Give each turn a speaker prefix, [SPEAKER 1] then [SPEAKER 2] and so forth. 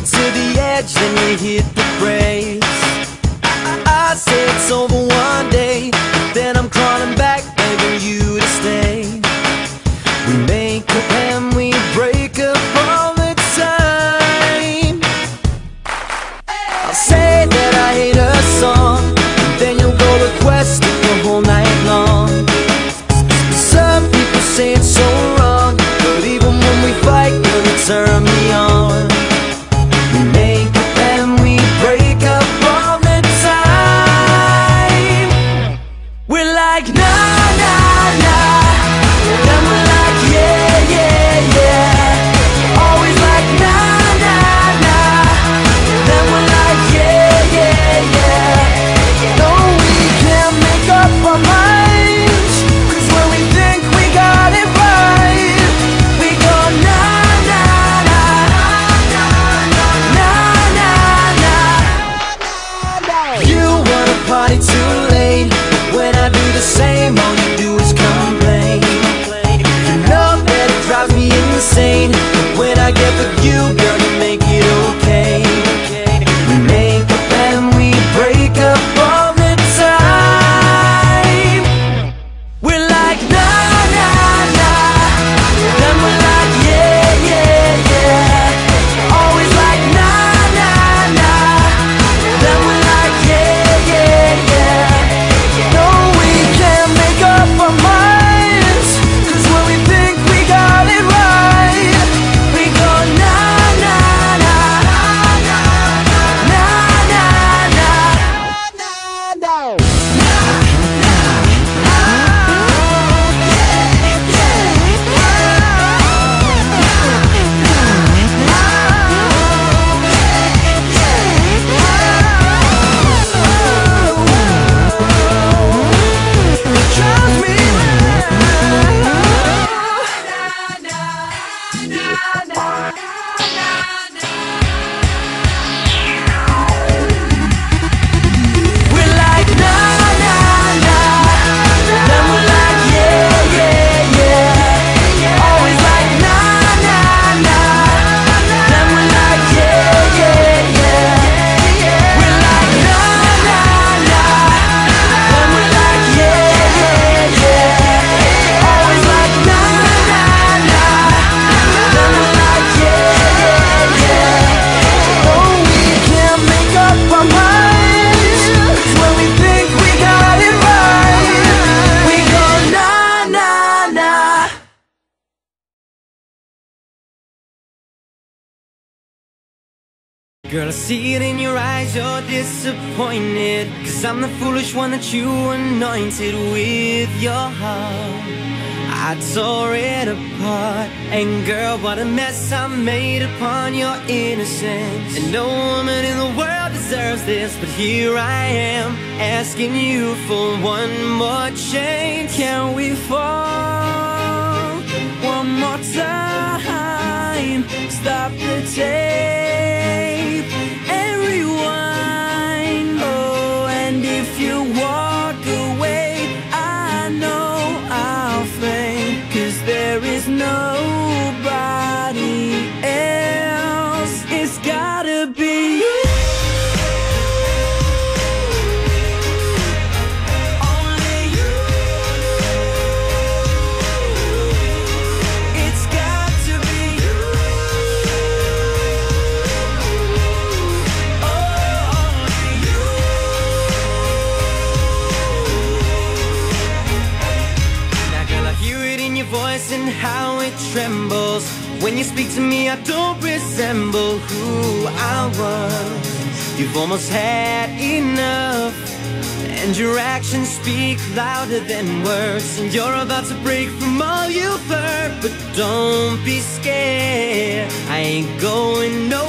[SPEAKER 1] to the edge, then you hit the brakes. I say it's over one day, but then I'm crawling back, begging you to stay. We make up and we break up all the time. I'll say that I hate a song, and then you'll go request it the whole night long. Some people say it's so wrong, but even when we fight, girl, you turn me on. We make up and we break up all the time. We're like, nah, nah, nah. Then we're like, yeah, yeah, yeah. Always like, nah, nah, nah. Then we're like, yeah, yeah, yeah. No, we can't make up our minds, 'cause when we think we got it right, we go, nah, nah, nah. Nah, nah, nah. You wanna party too late, but when I do the same, all you do is complain. You know that it drives me insane, but when I get with you, girl, you make it okay. We make up and we break up all the time. We're like, nah, nah, nah. Then we're like, yeah, yeah, yeah. Always like, nah, nah, nah. Then we're like, yeah, yeah, yeah. No, we can't make up our minds, 'cause when we think we got it right, we go, nah, nah, nah. Nah, nah, nah. We're like, nah, nah, nah. Then we're like, yeah, yeah, yeah. Always like, nah, nah, nah. Then we're like, yeah, yeah, yeah. We're like, nah, nah, nah. Then we're like, yeah, yeah, yeah. Always like, nah, nah, nah. Then we're like, yeah, yeah, yeah. No, we can't make up our minds, 'cause when we think we got it right, we go, nah, nah, nah. Girl, I see it in your eyes, you're disappointed, 'cause I'm the foolish one that you anointed with your heart. I tore it apart, and girl, what a mess I made upon your innocence. And no woman in the world deserves this, but here I am, asking you for one more chance. Can we fall one more time? Stop the tape and rewind. Oh, and if you walk away, I know I'll faint, 'cause there is nobody else. It's gotta be you. Only you. It's got to be you. Oh, only you. Now, girl, I hear it in your voice and how it trembles. When you speak to me, I don't resemble who I was. You've almost had enough, and your actions speak louder than words. And you're about to break from all you've heard, but don't be scared, I ain't going nowhere.